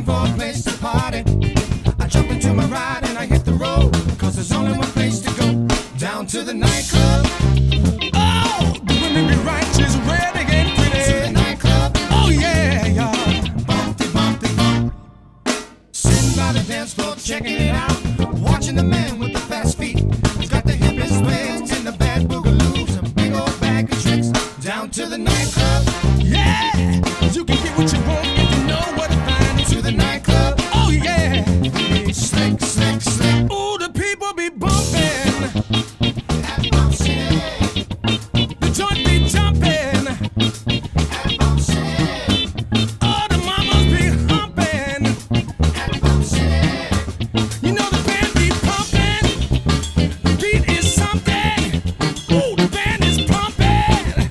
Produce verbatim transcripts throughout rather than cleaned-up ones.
looking for a place to party. I jump into my ride and I hit the road, cause there's only one place to go, down to the nightclub. Oh, the women be righteous, red and pretty. To the nightclub. Oh yeah, yeah. Bumpty, bumpty, bump. Sitting by the dance floor, checking it out, watching the man with the fast feet. He's got the hippest ways and the bad boogaloos, a big old bag of tricks, down to the nightclub. Yeah, you can get what you want if you know what to find. To the nightclub. Oh yeah, slick, slick, slick. Ooh, the people be bumping. That bump shit. The joint be jumping. That bump shit. Oh, the mamas be humping. That bump shit. You know the band be pumping. The beat is something. Ooh, the band is pumping.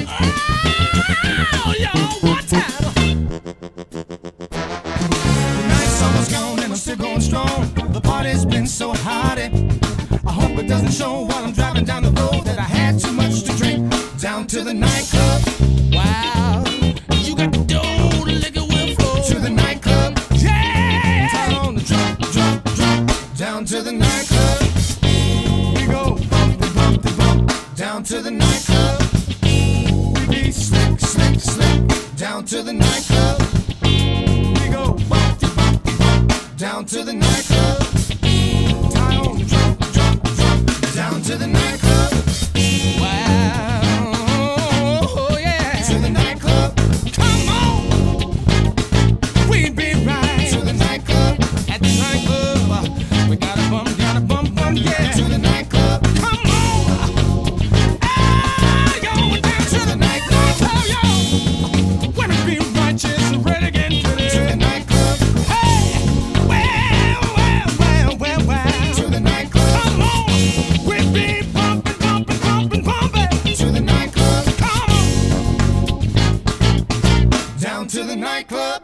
Oh, y'all, one time. The night's almost gone and I'm still going strong. The party's been so hot. I hope it doesn't show while I'm driving down the road that I had too much to drink. Down to the nightclub. Wow, you got the dough, the liquor will flow. To the nightclub. Yeah. Turn on the drum, drum, drum. Down to the nightclub. We go bump, bump, bump. Down to the nightclub. We be slick, slick, slick. Down to the nightclub. We go bump, bump, bump. Down to the nightclub. Tie on the drum, drum, drum. Down to the nightclub. Wow, oh yeah. To the nightclub. Come on. We be right. To the nightclub. At the nightclub. We gotta bump, gotta bump, bump, yeah. To the nightclub. Come on. Ah, yo, we're down to the nightclub. Oh, yo. Women be righteous, ready again to the, to the nightclub. Hey, well, well, well, well, well. To the nightclub. Come on. We be bumping, bumping, bumping, bumping. To the nightclub. Come on. Down to the nightclub.